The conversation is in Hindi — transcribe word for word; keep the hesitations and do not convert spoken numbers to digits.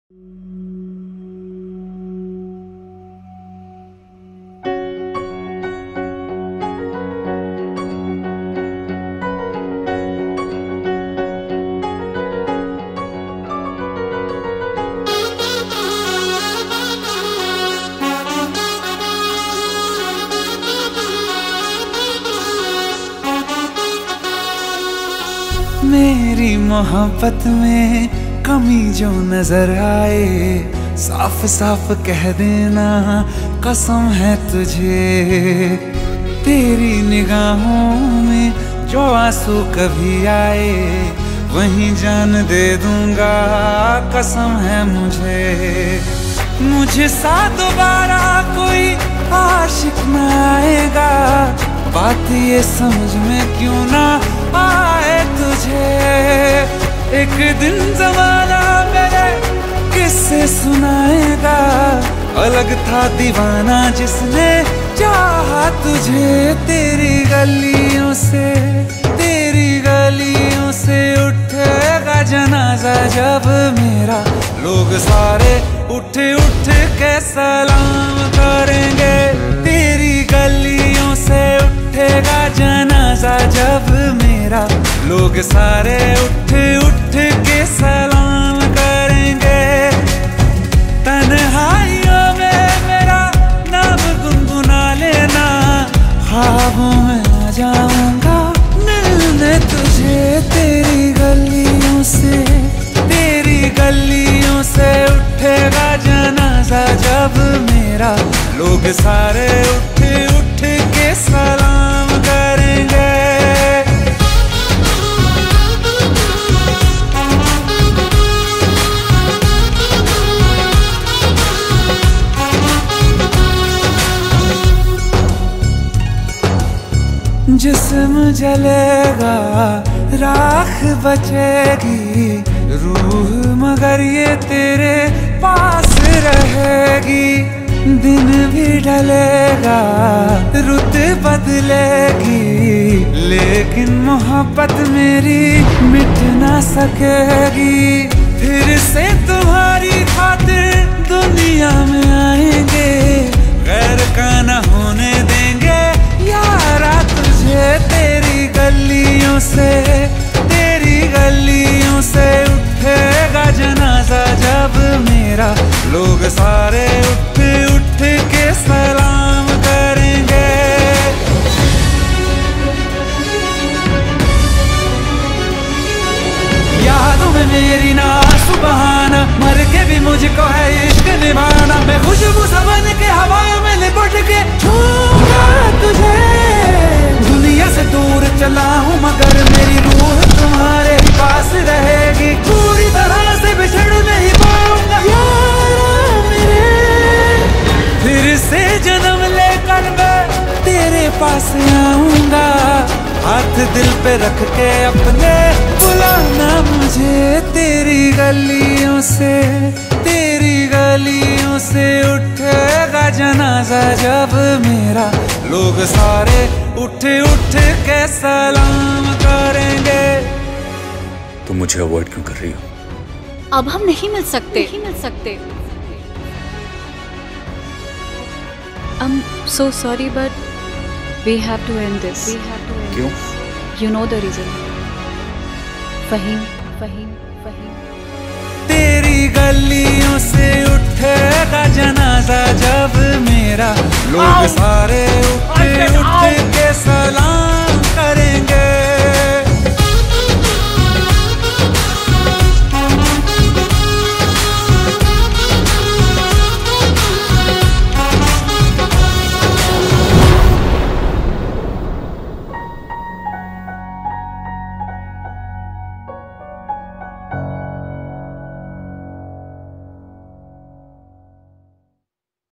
मेरी मोहब्बत में कमी जो नजर आए, साफ साफ कह देना कसम है तुझे। तेरी निगाहों में जो आंसू कभी आए, वहीं जान दे दूंगा कसम है मुझे। मुझे सा दोबारा कोई आशिक न आएगा, बात ये समझ में क्यों ना आए तुझे। एक दिन जमाना मेरे किससे सुनाएगा, अलग था दीवाना जिसने चाहा तुझे। तेरी गलियों से तेरी गलियों से उठेगा जनाजा जब मेरा, लोग सारे उठ उठ के सलाम करेंगे। तेरी गलियों से उठेगा जनाजा जब मेरा, लोग सारे उठ उठ के सलाम करेंगे। तन्हाइयों में मेरा नाम गुनगुना लेना, ख्वाबों में आ जाऊंगा मिलने तुझे। तेरी गलियों से तेरी गलियों से उठेगा जनाजा जब मेरा, लोग सारे उठ उठ के सलाम करेंगे। जिस्म जलेगा राख बचेगी, रूह मगर ये तेरे पास रहेगी। दिन भी ढलेगा रुत बदलेगी, लेकिन मोहब्बत मेरी मिट ना सकेगी। फिर से तुम्हारी खातिर दुनिया में आएंगे, गैर का न होने देंगे यारा तुझे। तेरी गलियों से तेरी गलियों से उठेगा जनाजा जब मेरा, लोग सारे उठ उठ के सलाम करेंगे। यादों में मेरी ना सुबहाना, मर के भी मुझको है इश्क निभाना। मैं खुशबू सबन के हवा में लिपट के छूंगा तुझे। दुनिया से दूर चला हूँ मगर मेरी रूह तुम्हारे पास रहेगी। पूरी तरह से बिछड़ नहीं पाऊंगा यारा मेरे, फिर से जन्म लेकर मैं तेरे पास आऊंगा। हाथ दिल पे रख के अपने बुलाना मुझे। तेरी गलियों से तेरी गलियों से उठेगा जनाजा जब मेरा, लोग सारे उठ उठ के सलाम करेंगे। तुम मुझे अवॉइड क्यों कर रही हो? अब हम नहीं मिल सकते नहीं मिल सकते I'm so sorry but we have to end this. We have to end क्यों? this. You know the reason. Faheem Faheem Faheem तेरी गलियों से उठेगा जनाजा जब मेरा, लोग सारे उठ उठ